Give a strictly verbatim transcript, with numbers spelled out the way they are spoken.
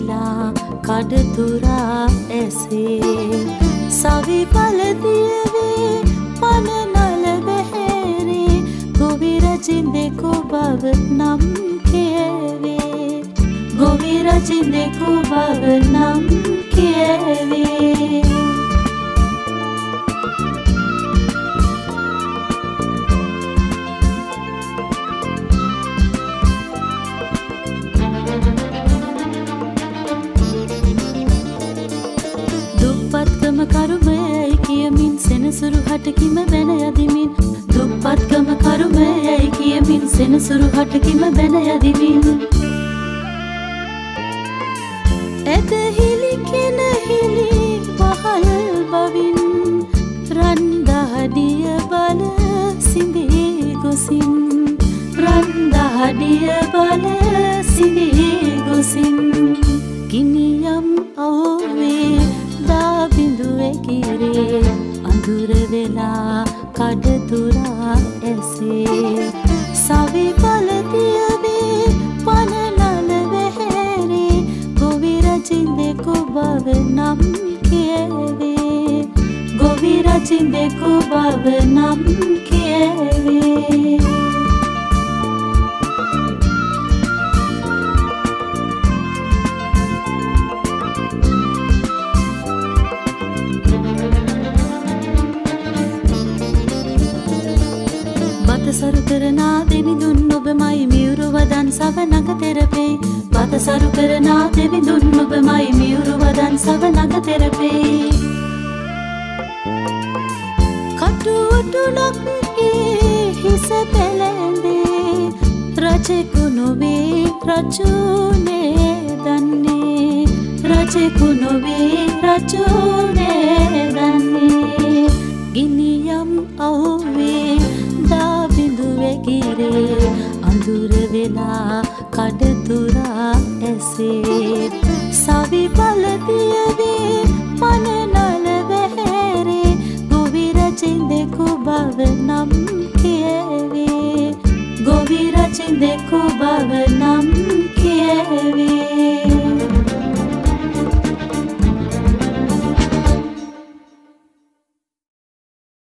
වෙලා කඩතුරා ඇසේ සවි පළදියවේ පනනල බැහැරේ ගොවි රජින්දෙකු බව නම් කියවේ ගොවි රජින්දෙකු බව නම් කියවේ දුප්පත්කම කරුමයයි කියමින් සෙනසුරු හටකිම බැන යදිමින් දුප්පත්කම කරුමයයි කියමින් සෙනසුරු හටකිම බැන යදිමින් ඇදහිලි කෙනහිලි වහල් බවින් රන්දහඩිය බල සිඳී ගොසින් රන්දහඩිය බල සිඳී ගොසින් ගිනියම් අවුවේ දා බිඳුවේ කිරේ අඳුර වෙලා කඩතුරා ඇසේ සවි පළදියවේ පනනල වැහැරේ ගොවි රජින්දෙකු බව නම් කියවේ ගොවි රජින්දෙකු බව නම් කියවේ සරු කරනා දෙවිඳුන් ඔබමයි මියුරු වදන් සව නග තෙරපේ බත සරු කරනා දෙවිඳුන් ඔබමයි මියුරු වදන් සව නග තෙරපේ කටුටුලක් ඒ හිස පෙළඳේ රජෙකු නොවේ රජුනේ දන්නේ රජෙකු නොවේ රජුනේ දන්නේ ගිනියම් අවුවේ දා බිඳුවේ කිරේ අඳුර වෙලා කඩතුරා ඇසේ සවි පළදියවේ පනනල වැහැරේ ගොවි රජින්දෙකු බව නම් කියවේ ගොවි රජින්දෙකු බව නම් කියවේ